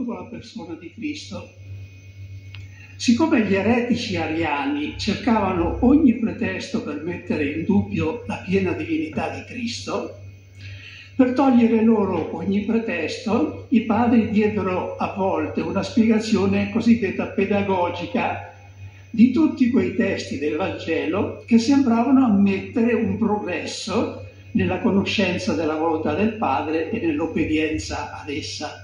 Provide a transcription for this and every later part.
soprattutto con la persona di Cristo. Siccome gli eretici ariani cercavano ogni pretesto per mettere in dubbio la piena divinità di Cristo, per togliere loro ogni pretesto, i padri diedero a volte una spiegazione cosiddetta pedagogica di tutti quei testi del Vangelo che sembravano ammettere un progresso nella conoscenza della volontà del Padre e nell'obbedienza ad essa.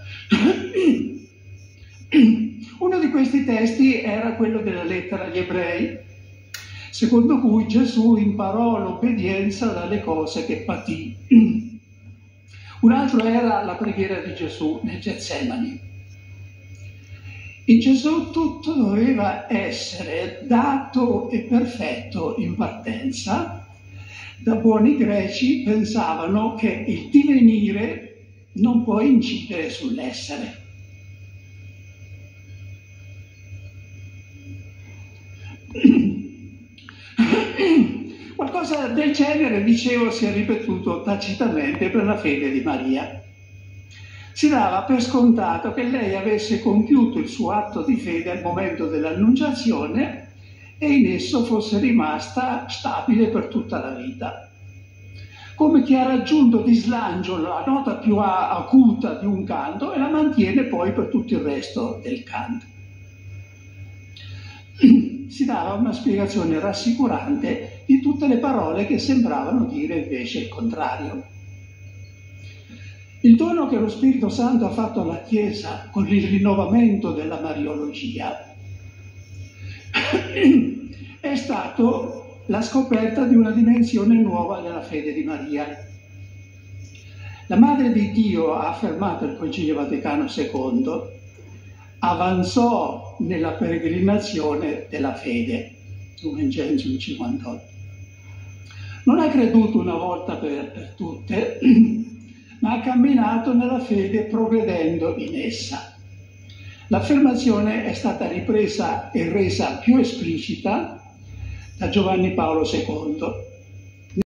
Uno di questi testi era quello della lettera agli Ebrei, secondo cui Gesù imparò l'obbedienza dalle cose che patì. Un altro era la preghiera di Gesù nel Getsemani. In Gesù tutto doveva essere dato e perfetto in partenza. Da buoni greci pensavano che il divenire non può incidere sull'essere. Qualcosa del genere, dicevo, si è ripetuto tacitamente per la fede di Maria. Si dava per scontato che lei avesse compiuto il suo atto di fede al momento dell'annunciazione e in esso fosse rimasta stabile per tutta la vita. Come chi ha raggiunto di slancio la nota più acuta di un canto e la mantiene poi per tutto il resto del canto. Si dava una spiegazione rassicurante di tutte le parole che sembravano dire invece il contrario. Il dono che lo Spirito Santo ha fatto alla Chiesa con il rinnovamento della Mariologia è stato la scoperta di una dimensione nuova della fede di Maria. La Madre di Dio, ha affermato il Concilio Vaticano II, avanzò nella peregrinazione della fede, Lumen Gentium 58. Non ha creduto una volta per tutte, ma ha camminato nella fede progredendo in essa. L'affermazione è stata ripresa e resa più esplicita da Giovanni Paolo II.